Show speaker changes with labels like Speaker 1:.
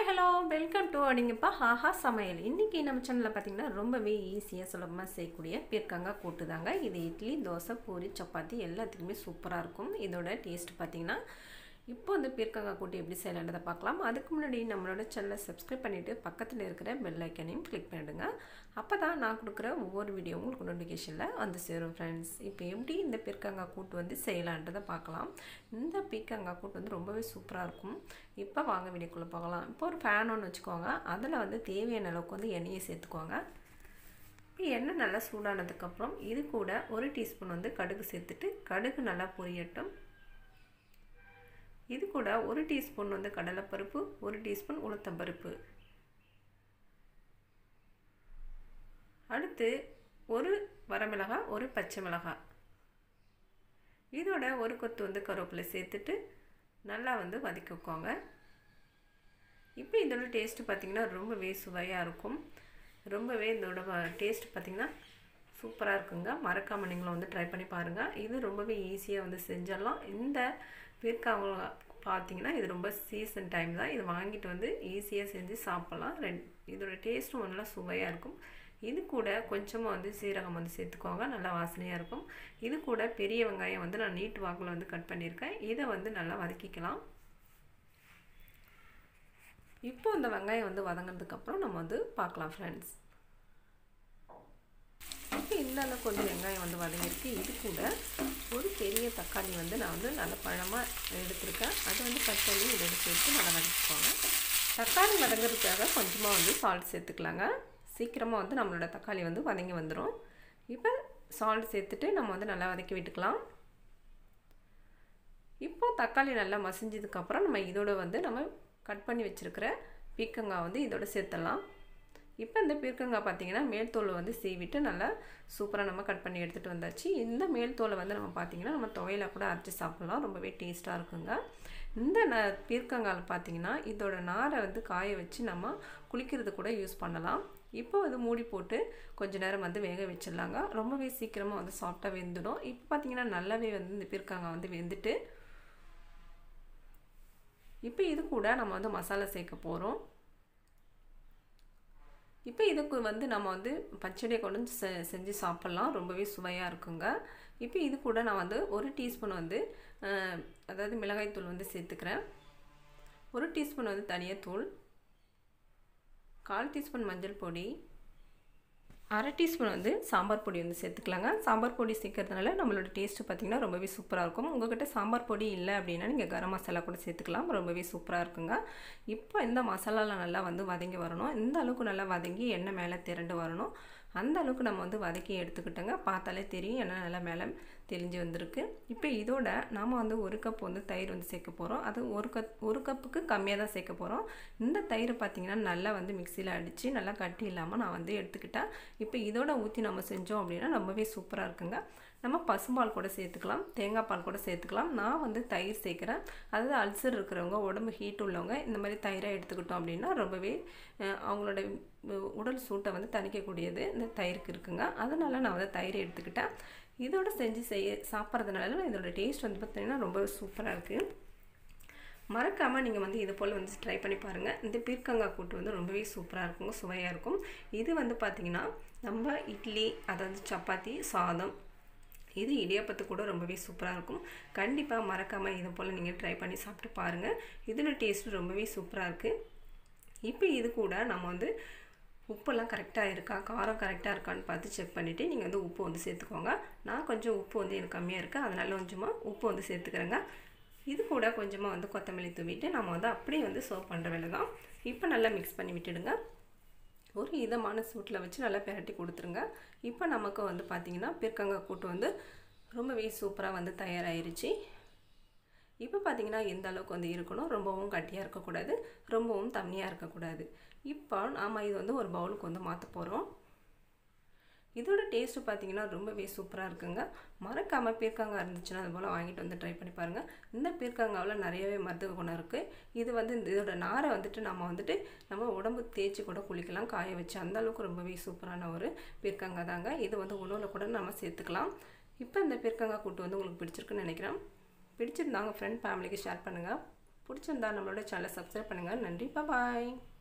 Speaker 1: Hi hello welcome to அடிங்கப்பா ஆஹா சமையல். இன்றைக்கி நம்ம சேனலில் பார்த்திங்கன்னா ரொம்பவே ஈஸியாக சுலபமாக செய்யக்கூடிய பீர்க்கங்காய் கூட்டு தாங்க. இது இட்லி, தோசை, பூரி, சப்பாத்தி எல்லாத்துக்குமே சூப்பராக இருக்கும். இதோட டேஸ்ட் பார்த்திங்கன்னா இப்போ இந்த பீர்க்கங்காய் கூட்டு எப்படி செய்யலான்றதை பார்க்கலாம். அதுக்கு முன்னாடி நம்மளோட சேனலை சப்ஸ்கிரைப் பண்ணிவிட்டு பக்கத்தில் இருக்கிற பெல் ஐக்கனையும் கிளிக் பண்ணிவிடுங்க. அப்போ தான் நான் கொடுக்குற ஒவ்வொரு வீடியோ உங்களுக்கு நோட்டிஃபிகேஷனில் வந்து சேரும் ஃப்ரெண்ட்ஸ். இப்போ எப்படி இந்த பீர்க்கங்காய் கூட்டு வந்து செய்யலான்றதை பார்க்கலாம். இந்த பீர்க்கங்காய் கூட்டு வந்து ரொம்பவே சூப்பராக இருக்கும். இப்போ வாங்க வீடியோக்குள்ளே போகலாம். இப்போ ஒரு ஃபேன் ஒன்று வச்சுக்கோங்க. அதில் வந்து தேவையான அளவுக்கு வந்து எண்ணெயை சேர்த்துக்கோங்க. இப்போ எண்ணெய் நல்லா சூடானதுக்கப்புறம் இது கூட 1 டீஸ்பூன் வந்து கடுகு சேர்த்துட்டு கடுகு நல்லா பொரியட்டும். இது கூட 1 டீஸ்பூன் வந்து கடலைப்பருப்பு, 1 டீஸ்பூன் உளுத்தம்பருப்பு, அடுத்து 1 வரமிளகாய், 1 பச்சை மிளகாய், இதோட 1 கொத்து வந்து கருவேப்பிலை சேர்த்துட்டு நல்லா வந்து வதக்கிக்கோங்க. இப்போ இதோட டேஸ்ட்டு பார்த்திங்கன்னா ரொம்பவே சுவையாக இருக்கும். ரொம்பவே இதோட டேஸ்ட் பார்த்திங்கன்னா சூப்பராக இருக்குங்க. மறக்காமல் நீங்களும் வந்து ட்ரை பண்ணி பாருங்கள். இது ரொம்பவே ஈஸியாக வந்து செஞ்சிடலாம். இந்த பீர்க்கங்காய் பார்த்திங்கன்னா இது ரொம்ப சீசன் டைம் தான். இது வாங்கிட்டு வந்து ஈஸியாக செஞ்சு சாப்பிட்லாம். இதோட டேஸ்ட்டும் நல்லா சுவையாக இருக்கும். இது கூட கொஞ்சமாக வந்து சீரகம் வந்து சேர்த்துக்கோங்க, நல்லா வாசனையாக இருக்கும். இது கூட பெரிய வெங்காயம் வந்து நான் நீட்டு வாக்கில் வந்து கட் பண்ணியிருக்கேன். இதை வந்து நல்லா வதக்கிக்கலாம். இப்போ இந்த வெங்காயம் வந்து வதங்கினதுக்கப்புறம் நம்ம வந்து பார்க்கலாம் ஃப்ரெண்ட்ஸ். இப்போ இந்த அளவுக்கு வந்து வெங்காயம் வந்து வதங்கிருக்கு. இது கூட ஒரு பெரிய தக்காளி வந்து நான் வந்து நல்ல பழமாக எடுத்துருக்கேன். அதை வந்து கட் பண்ணி இதை சேர்த்து நல்லா வதக்கிக்கோங்க. தக்காளி வதங்கிறதுக்காக கொஞ்சமாக வந்து சால்ட் சேர்த்துக்கலாங்க. சீக்கிரமாக வந்து நம்மளோட தக்காளி வந்து வதங்கி வந்துடும். இப்போ சால்ட் சேர்த்துட்டு நம்ம வந்து நல்லா வதக்கி விட்டுக்கலாம். இப்போது தக்காளி நல்லா மசிஞ்சதுக்கப்புறம் நம்ம இதோட வந்து நம்ம கட் பண்ணி வச்சுருக்கிற பீர்க்கங்காய் வந்து இதோட சேர்த்துடலாம். இப்போ இந்த பீர்க்கங்காய் பார்த்திங்கன்னா மேல் தோலை வந்து சீவிட்டு நல்லா சூப்பராக நம்ம கட் பண்ணி எடுத்துகிட்டு வந்தாச்சு. இந்த மேல் தோலை வந்து நம்ம பார்த்திங்கன்னா நம்ம துவையில கூட அரைச்சி சாப்பிட்லாம். ரொம்பவே டேஸ்ட்டாக இருக்குங்க. இந்த பீர்க்கங்காயில் பார்த்திங்கன்னா இதோட நாரை வந்து காய வச்சு நம்ம குளிக்கிறது கூட யூஸ் பண்ணலாம். இப்போ அது மூடி போட்டு கொஞ்சம் நேரம் வந்து வேக வச்சிடலாங்க. ரொம்பவே சீக்கிரமாக வந்து சாஃப்டாக வெந்துடும். இப்போ பார்த்திங்கன்னா நல்லாவே வந்து இந்த பீர்க்கங்காய் வந்து வெந்துட்டு இப்போ இது கூட நம்ம வந்து மசாலா சேர்க்க போகிறோம். இப்போ இதுக்கு வந்து நம்ம வந்து பச்சடியை கொண்டு செஞ்சு சாப்பிட்லாம். ரொம்பவே சுவையாக இருக்குங்க. இப்போ இது கூட நான் வந்து 1 டீஸ்பூன் வந்து அதாவது மிளகாய்த்தூள் வந்து சேர்த்துக்கிறேன். 1 டீஸ்பூன் வந்து தனியாத்தூள், 1/4 டீஸ்பூன் மஞ்சள் பொடி, 1/2 டீஸ்பூன் வந்து சாம்பார் பொடி வந்து சேர்த்துக்கலாங்க. சாம்பார் பொடி சேர்க்கறதுனால நம்மளோட டேஸ்ட்டு பார்த்திங்கன்னா ரொம்பவே சூப்பராக இருக்கும். உங்கள்கிட்ட சாம்பார் பொடி இல்லை அப்படின்னா நீங்கள் கரம் மசாலா கூட சேர்த்துக்கலாம். ரொம்பவே சூப்பராக இருக்குங்க. இப்போ இந்த மசாலாவில் நல்லா வந்து வதங்கி வரணும். இந்த அளவுக்கு நல்லா வதங்கி எண்ணெய் மேலே திரண்டு வரணும். அந்த அளவுக்கு நம்ம வந்து வதக்கி எடுத்துக்கிட்டோங்க. பார்த்தாலே தெரியும் எண்ணெய் நல்லா மேலே தெளிஞ்சு வந்திருக்கு. இப்போ இதோட நாம் வந்து 1 கப் வந்து தயிர் வந்து சேர்க்க போகிறோம். அது 1 கப்புக்கு கம்மியாக தான் சேர்க்க போகிறோம். இந்த தயிர் பார்த்திங்கன்னா நல்லா வந்து மிக்சியில் அடித்து நல்லா கட்டி இல்லாமல் நான் வந்து எடுத்துக்கிட்டேன். இப்போ இதோட ஊற்றி நம்ம செஞ்சோம் அப்படின்னா ரொம்பவே சூப்பராக இருக்குங்க. நம்ம பசும்பால் கூட சேர்த்துக்கலாம், தேங்காய் பால் கூட சேர்த்துக்கலாம். நான் வந்து தயிர் சேர்க்குறேன். அதாவது அல்சர் இருக்கிறவங்க, உடம்பு ஹீட் உள்ளவங்க இந்த மாதிரி தயிராக எடுத்துக்கிட்டோம் அப்படின்னா ரொம்பவே அவங்களோட உடல் சூட்டை வந்து தணிக்கக்கூடியது இந்த தயிருக்கு இருக்குங்க. அதனால் நான் வந்து தயிரை எடுத்துக்கிட்டேன். இதோட செஞ்சு சாப்பிட்றதுனால இதோட டேஸ்ட் வந்து பார்த்திங்கன்னா ரொம்ப சூப்பராக இருக்குது. மறக்காமல் நீங்கள் வந்து இது போல் வந்து ட்ரை பண்ணி பாருங்கள். இந்த பீர்க்கங்காய் கூட்டு வந்து ரொம்பவே சூப்பராக இருக்குங்க, சுவையாக இருக்கும். இது வந்து பார்த்திங்கன்னா நம்ம இட்லி, அதாவது சப்பாத்தி, சாதம், இது இடியாப்பத்து கூட ரொம்பவே சூப்பராக இருக்கும். கண்டிப்பாக மறக்காமல் இது போல் நீங்கள் ட்ரை பண்ணி சாப்பிட்டு பாருங்கள். இதோட டேஸ்ட்டு ரொம்பவே சூப்பராக இருக்குது. இப்போ இது கூட நம்ம வந்து உப்பெல்லாம் கரெக்டாக இருக்கா, காரம் கரெக்டாக இருக்கான்னு பார்த்து செக் பண்ணிவிட்டு நீங்கள் வந்து உப்பு வந்து சேர்த்துக்கோங்க. நான் கொஞ்சம் உப்பு வந்து எனக்கு கம்மியாக இருக்குது, அதனால் கொஞ்சமாக உப்பு வந்து சேர்த்துக்கிறேங்க. இது கூட கொஞ்சமாக வந்து கொத்தமல்லி தூவிட்டு நம்ம வந்து அப்படியே வந்து சர்வ் பண்ணுற வேலை தான். இப்போ நல்லா மிக்ஸ் பண்ணி விட்டுடுங்க. ஒரு இதமான சூட்டில் வச்சு நல்லா பிரட்டி கொடுத்துருங்க. இப்போ நமக்கு வந்து பார்த்திங்கன்னா பீர்க்கங்காய் கூட்டு வந்து ரொம்பவே சூப்பராக வந்து தயாராகிருச்சு. இப்போ பார்த்திங்கன்னா எந்த அளவுக்கு வந்து இருக்கணும், ரொம்பவும் கட்டியாக இருக்கக்கூடாது, ரொம்பவும் தண்ணியாக இருக்கக்கூடாது. இப்போ நாம் இது வந்து ஒரு பவுலுக்கு வந்து மாற்ற போகிறோம். இதோட டேஸ்ட்டு பார்த்திங்கன்னா ரொம்பவே சூப்பராக இருக்குங்க. மறக்காமல் பீர்க்கங்காய் இருந்துச்சுன்னா அது போல் வாங்கிட்டு வந்து ட்ரை பண்ணி பாருங்கள். இந்த பீர்க்கங்காவில் நிறையவே மருத்துவ குணம் இருக்குது. இது வந்து இதோட நாரை வந்துட்டு நம்ம உடம்பு தேய்ச்சி கூட குளிக்கலாம், காய வச்சு. அந்தளவுக்கு ரொம்பவே சூப்பரான ஒரு பீர்க்கங்காய் தாங்க. இது வந்து உணவில் கூட நம்ம சேர்த்துக்கலாம். இப்போ இந்த பீர்க்கங்காய் கூட்டு வந்து உங்களுக்கு பிடிச்சிருக்குன்னு நினைக்கிறேன். பிடிச்சிருந்தாங்க ஃப்ரெண்ட் ஃபேமிலிக்கு ஷேர் பண்ணுங்கள். பிடிச்சிருந்தா நம்மளோட சேனலை சப்ஸ்கிரைப் பண்ணுங்கள். நன்றி, பாய்.